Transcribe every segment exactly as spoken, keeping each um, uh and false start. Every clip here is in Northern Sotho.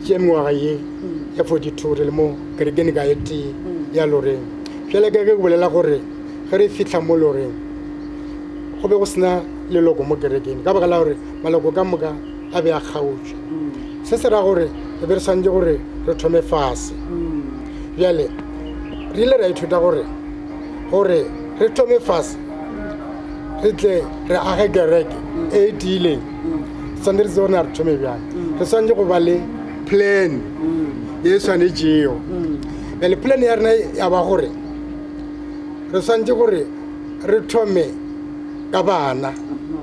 tšea mengwaga ye ya forty-two re le mo kerekeng ka ye tee ya Loreng. Fela ke ke bolela gore ge re fitlha mo Loreng go be go sena leloko mo kerekeng ka baka la gore maloko ka moka a be a kgaotšwe. Se se ra gore e be re swantse gore re thome fase. Bjale re ile ra ithuta gore gore re thome fase re tle re age kereke e e tiileng swantse re tse gore na re thome bjang. Re swantse go ba le plan ye e swanetšego. Bjale plan ya rena ya ba gore re swantse gore re thome ka bana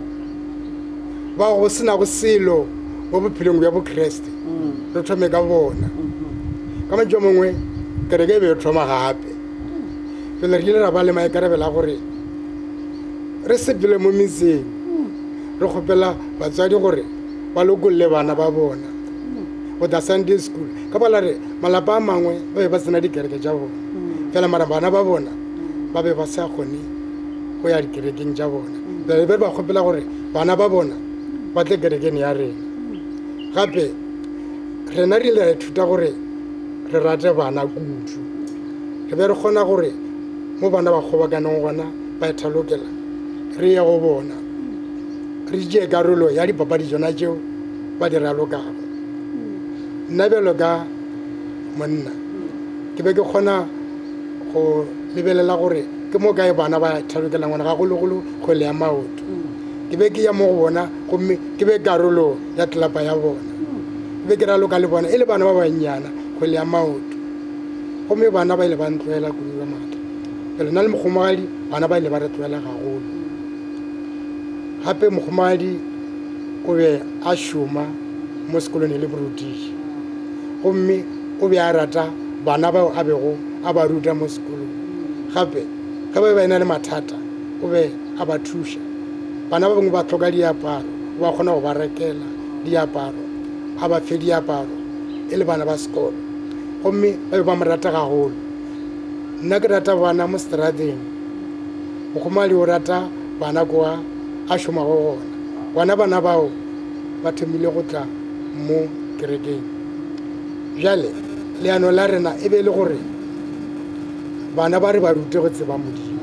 ba go sena go selo mo bophelong bja bokreste. Re thome ka bona ka matšo mongwe kereke e be e thoma gape. Pele re ile ra ba le maikarabelo a gore re sepele mo metseng re kgopela batswadi gore ba lokolle bana ba bona go da Sunday school ka bala re malapa a mangwe ba be ba sena dikereke tša bona fela mara bana ba bona ba be ba sa kgone go ya dikerekeng tša bona. Be be ba kgopela gore bana ba bona ba tle kerekeng ya rena. Gape rena re ile ra ithuta gore re rate bana kudu. Re be re kgona gore mo bana ba kgobakaneng gona ba ithalokela re ya go bona re tšee karolo ya dipapadi tsona tšeo ba di ralokago. Nna bjalo ka monna ke be ke kgona go lebelela gore ke mo kae bana ba thalokelang gona gagologolo kgwele ya maoto. Ke be ke ya mo go bona gomme ke be karolo ya tlelapa ya bona. Ke be ke raloka le bona e le bana ba bannyana kgwele ya maoto gomme bana ba ile ba ntloela kudu ba maatla. Pele na le mokgomagadi bana ba ile ba re tloela gagolo. Gape mokgomagadi o be a šoma mo sekolong e le borutiši gomme o be a rata bana bao a bego a ba ruta mo sekolong. Gape ge ba be ba ena le mathata o be a ba thuša. Bana ba bangwe ba tlhoka diaparo o ba kgona go ba rekela diaparo a ba fe diaparo e le bana ba sekolo gomme ba be ba mo rata gagolo. Nna ke rata bana mo strateng mokgomagadi o rata bana kwa a šomago gona. Bona bana bao ba thomile go tla mo kerekeng. Bjale leano la rena e be le gore bana ba re ba rute go tseba Modimo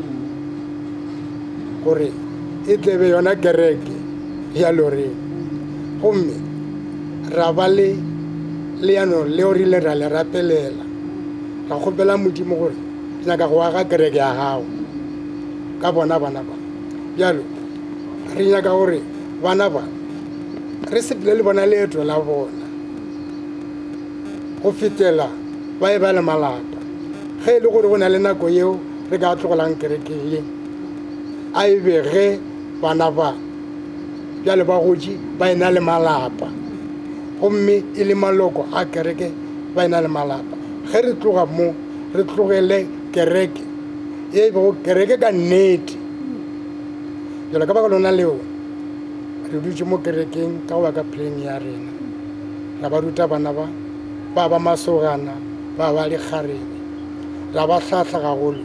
gore e tlebe yona kereke ya Loreng. Gomme ra ba le leano leo re ile ra le rapelela ra kgopela Modimo gore ke nyaka go aga kereke ya gago ka bona bana ba. Bjalo re nyaka gore bana ba re sepele le bona leeto la bona go fetela ba e ba le malapa. Ge e le gore go na le nako yeo re ka tlogelang kereke ye a e be ge bana ba bjale ba gotši ba ena le malapa gomme e le maloko a kereke ba ena le malapa. Ge re tloga mo re tlogele kereke e bego kereke ka nnete. Jalo ka baka lona leo re dutše mo kerekeng ka go ba ka plan ya rena ra ba ruta bana ba ba ba masogana ba ba le kgarebe ra ba hlahla gagolo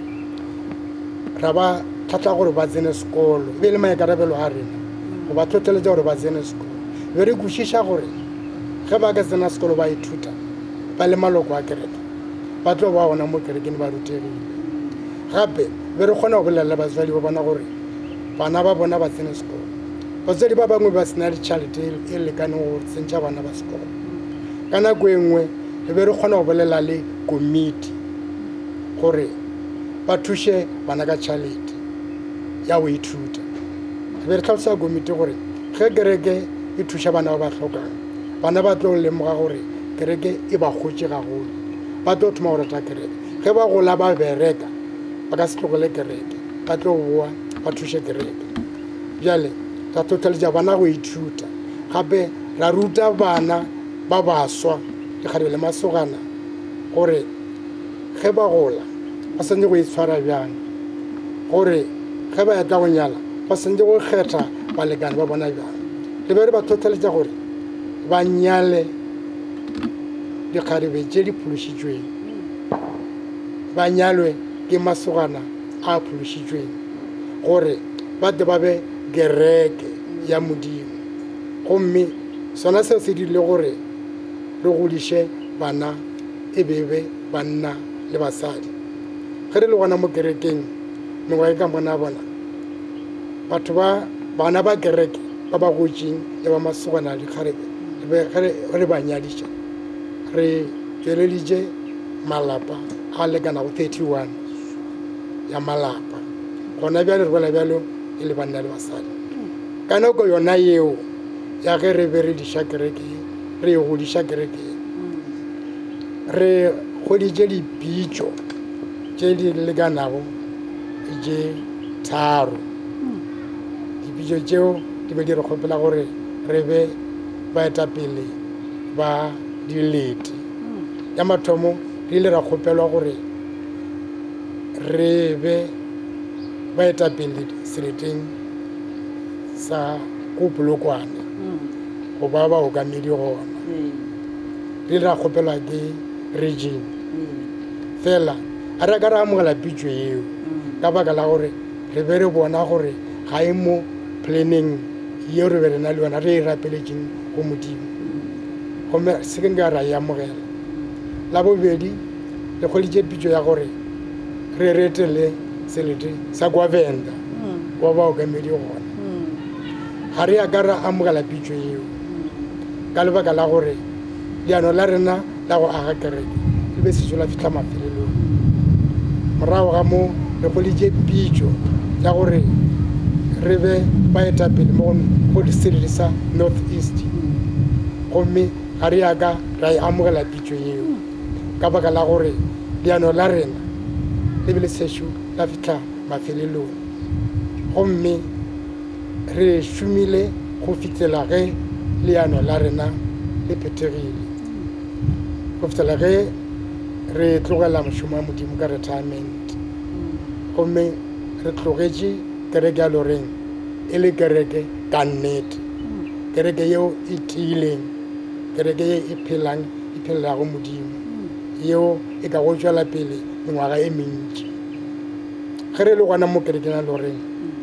ra ba tlhatla gore ba tsene sekolo e be le maikarabelo a rena go ba tlhotlheletša gore ba tsene sekolo. Be re kwešiša gore ge ba ka tsena sekolo ba ithuta ba le maloko a kereke ba tlo ba gona mo kerekeng ba rutegile. Gape be re kgona go bolela batswadi ba bona gore bana ba bona ba tsene sekolo. Batswadi ba bangwe ba sena ditšhalete e lekaneng go tsentšha bana ba sekolo. Ka nako e nngwe re be re kgona go bolela le komiti gore ba thuše bana ka tšhalete ya go ithuta. Re be re tlhalosa komiti gore ge kereke e thuša bana ba ba hlokang bana ba tlo lemoga gore kereke e ba gotše gagolo ba tlo thoma go rata kereke. Ge ba gola ba bereka ba ka se tlogele kereke ba tlo boa ba thuše kereke. Bjale ra tlhotlheletša bana go ithuta gape ra ruta bana ba baswa dikgarebe le masogana gore ge ba gola ba santse go itshwara bjang gore ge ba eta go nyala ba santse go kgetha balekane ba bona bjang. Re be re ba tlhotlheletša gore ba nyale dikgarebe tše di phološitšweng ba nyalwe ke masogana a phološitšweng gore ba te ba be kereke ya Modimo. Gomme sona seo se dirile gore re godiše bana e bebe banna le basadi ge re le gona mo kerekeng mengwaga ka mona bona batho ba bana ba kereke ba ba gotšing le ba masogana le kgarebe re ba nyadiša re tšweleditše malapa a lekanago thirty-one ya malapa gona bjale re bola bjalo e le banna le basadi ka nako yona yeo ya ge re be re diša kereke re e godiša kereke re goditše dipitšo tše di lekanago tše tharo dipitšo tšeo di be di re kgopela gore re be baetapele ba dilete ya mathomo re ile ra kgopelwa gore re be baetapele seleteng sa ko Polokwane go ba ba okamedi gona re ile ra kgopelwa ke region fela a re ka re amogela pitšo eo ka baka la gore re be re bona gore ga e mo planning yeo re be re na le yona re e rapeletšeng go modimo gomme se ke nka ra e amogela la bobedi le kgoditše pitšo ya gore re retele selete sa kwa Venda wa ba okamedi gona ga re ya ka ra amogela pitšo eo ka lebaka la gore leano la rena la go aga kereke le be setšo la fitlha mafelelong morago ga mo re kgoditše pitšo ya gore re be baetapele mo go diselete sa North East gomme ga re ya ka ra e amogela pitšo eo ka baka la gore leano la rena le be le sešo la fitlha mafelelong gomme re šomile go fitlhela ge leano la rena le phethegile go fitlhela ge re tlogela mošomo wa modimo ka retirement gomme re tlogetše kereke ya Loreng e le kereke ka nnete kereke yeo e tiileng kereke ye e phelang e phelelago modimo yeo e ka go tšwela pele mengwaga e mentši ge re le gona mo kerekeng ya Loreng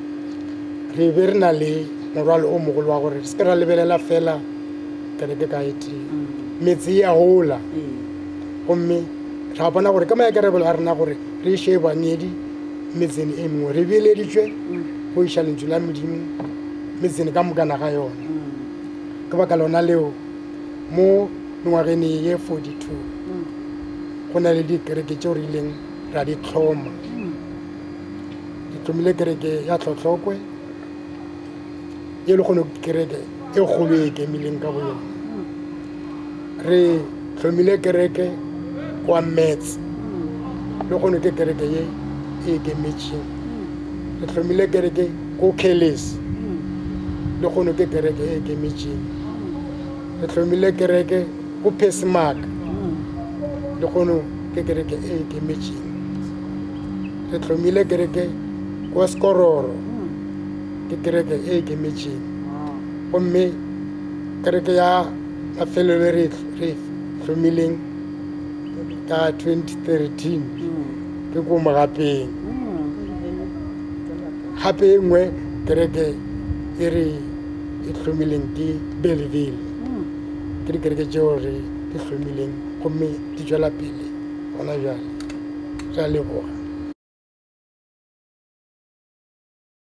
re be re na le morwalo o mogolo wa gore se ke ra lebelela fela kereke ka eteng metse ya gola gomme ra bona gore ka maikarebelo a rena gore re iše banyedi metseng e mengwe re beeleditšwe go iša lentšu la modimo metseng ka mokana ga yona ka baka lona leo mo mengwageng ye forty-two go na le dikereke tšeo re ileng ra di tlhoma di tlhomile kereke ya Tlhotlhokwe ye le kgone kereke e kgolo e kemileng ka boyona re tlhomile kereke kwa Mets le kgone ke kereke ye e kemetšeng re tlhomile kereke ko Kellis le kgone ke kereke e kemetšeng re tlhomile kereke ko Pesmark le kgone ke kereke e kemetšeng re tlhomile kereke ko Skororo ke kereke e kemetšeng gomme kereke ya mafelelo re tlhomileng ka twenty thirteen ke ko Mogapeng gape e nngwe kereke e re e tlhomileng ke Bellville ke dikereke tšeo re di hlomileng gomme di tšwela pele gona bjale re a leboga.